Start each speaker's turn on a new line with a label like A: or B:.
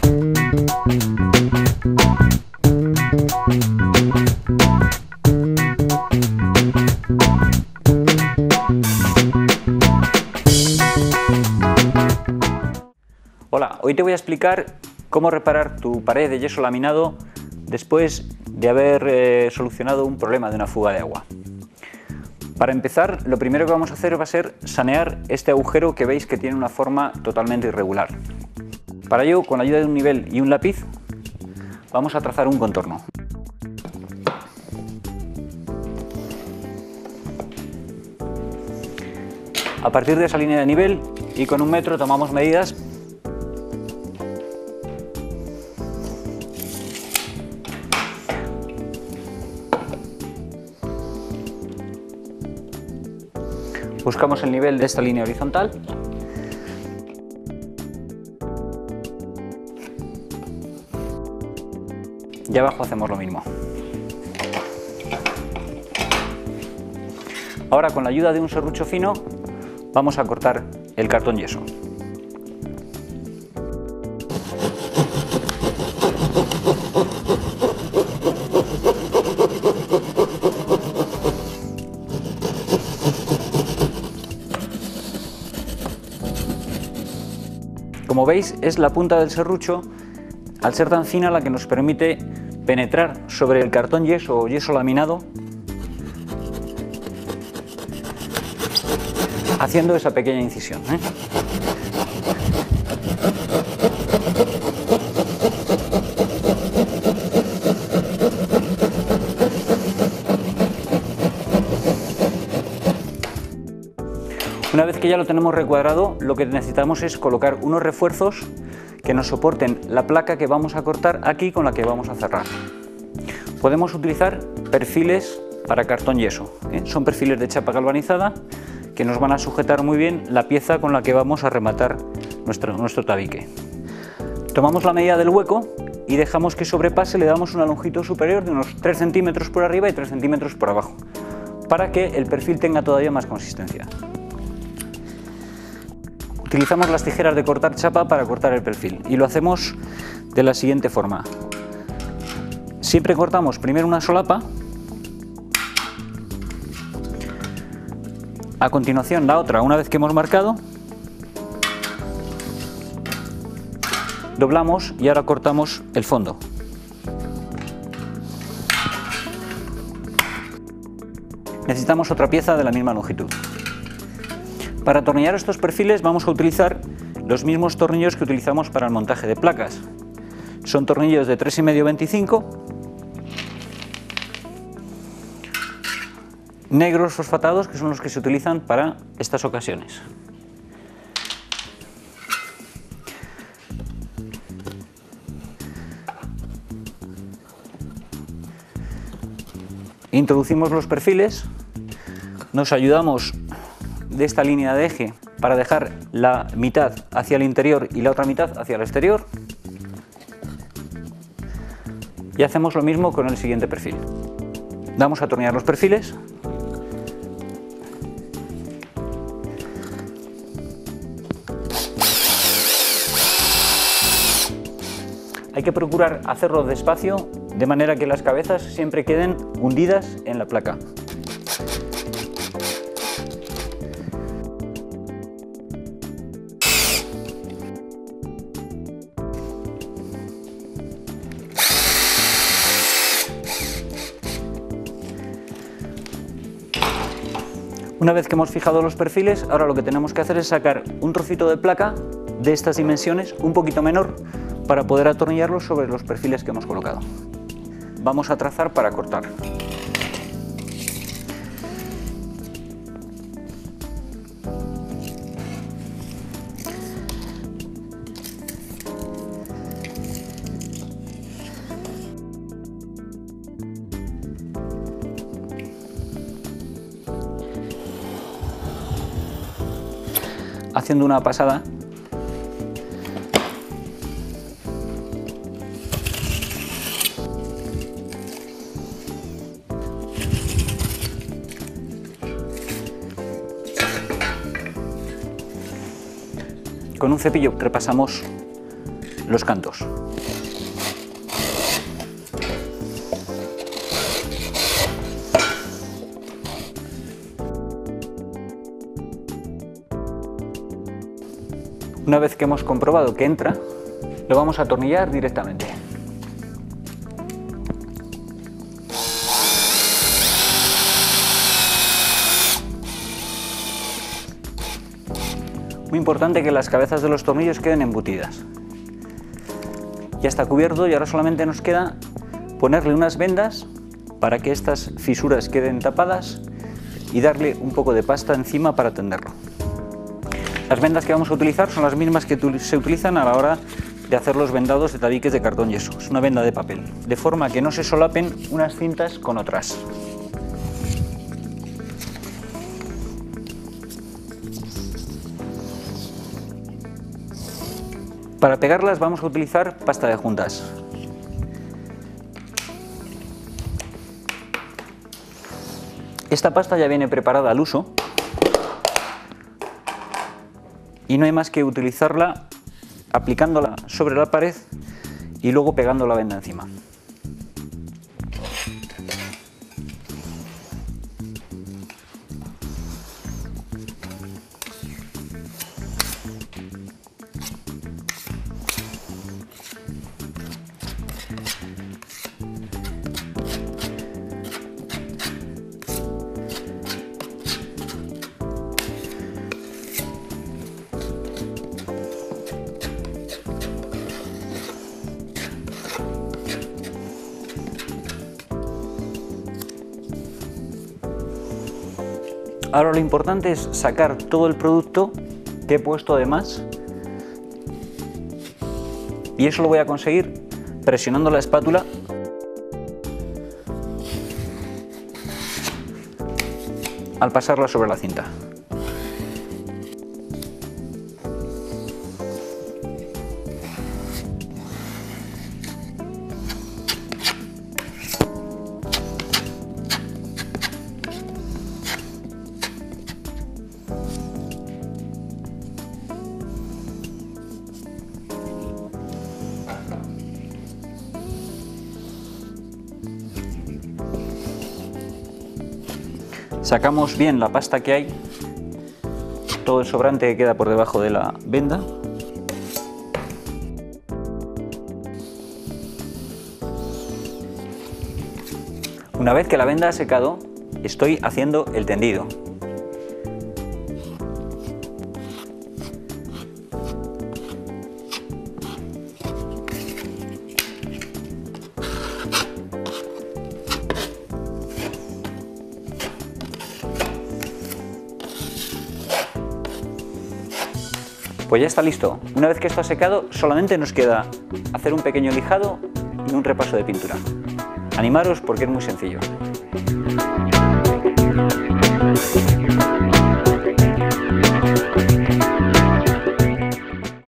A: Hola, hoy te voy a explicar cómo reparar tu pared de yeso laminado después de haber solucionado un problema de una fuga de agua. Para empezar, lo primero que vamos a hacer va a ser sanear este agujero que veis que tiene una forma totalmente irregular. Para ello, con la ayuda de un nivel y un lápiz, vamos a trazar un contorno. A partir de esa línea de nivel y con un metro tomamos medidas buscamos el nivel de esta línea horizontal y abajo hacemos lo mismo. Ahora, con la ayuda de un serrucho fino, vamos a cortar el cartón yeso. Como veis, es la punta del serrucho, al ser tan fina, la que nos permite penetrar sobre el cartón yeso o yeso laminado, haciendo esa pequeña incisión, Una vez que ya lo tenemos recuadrado, lo que necesitamos es colocar unos refuerzos que nos soporten la placa que vamos a cortar aquí con la que vamos a cerrar. Podemos utilizar perfiles para cartón yeso, son perfiles de chapa galvanizada que nos van a sujetar muy bien la pieza con la que vamos a rematar nuestro tabique. Tomamos la medida del hueco y dejamos que sobrepase, le damos una longitud superior de unos 3 centímetros por arriba y 3 centímetros por abajo, para que el perfil tenga todavía más consistencia. Utilizamos las tijeras de cortar chapa para cortar el perfil y lo hacemos de la siguiente forma. Siempre cortamos primero una solapa, a continuación la otra una vez que hemos marcado, doblamos y ahora cortamos el fondo. Necesitamos otra pieza de la misma longitud. Para atornillar estos perfiles vamos a utilizar los mismos tornillos que utilizamos para el montaje de placas. Son tornillos de 3,5-25, negros fosfatados, que son los que se utilizan para estas ocasiones. Introducimos los perfiles, nos ayudamos de esta línea de eje para dejar la mitad hacia el interior y la otra mitad hacia el exterior, y hacemos lo mismo con el siguiente perfil. Vamos a atornillar los perfiles. Hay que procurar hacerlo despacio, de manera que las cabezas siempre queden hundidas en la placa. Una vez que hemos fijado los perfiles, ahora lo que tenemos que hacer es sacar un trocito de placa de estas dimensiones, un poquito menor, para poder atornillarlo sobre los perfiles que hemos colocado. Vamos a trazar para cortar. Haciendo una pasada con un cepillo repasamos los cantos. Una vez que hemos comprobado que entra, lo vamos a atornillar directamente. Muy importante que las cabezas de los tornillos queden embutidas. Ya está cubierto y ahora solamente nos queda ponerle unas vendas para que estas fisuras queden tapadas y darle un poco de pasta encima para tenderlo. Las vendas que vamos a utilizar son las mismas que se utilizan a la hora de hacer los vendados de tabiques de cartón yeso. Es una venda de papel, de forma que no se solapen unas cintas con otras. Para pegarlas vamos a utilizar pasta de juntas. Esta pasta ya viene preparada al uso y no hay más que utilizarla aplicándola sobre la pared y luego pegando la venda encima. Ahora lo importante es sacar todo el producto que he puesto de más, y eso lo voy a conseguir presionando la espátula al pasarla sobre la cinta. Sacamos bien la pasta que hay, todo el sobrante que queda por debajo de la venda. Una vez que la venda ha secado, estoy haciendo el tendido. Pues ya está listo. Una vez que esto ha secado, solamente nos queda hacer un pequeño lijado y un repaso de pintura. Animaros porque es muy sencillo.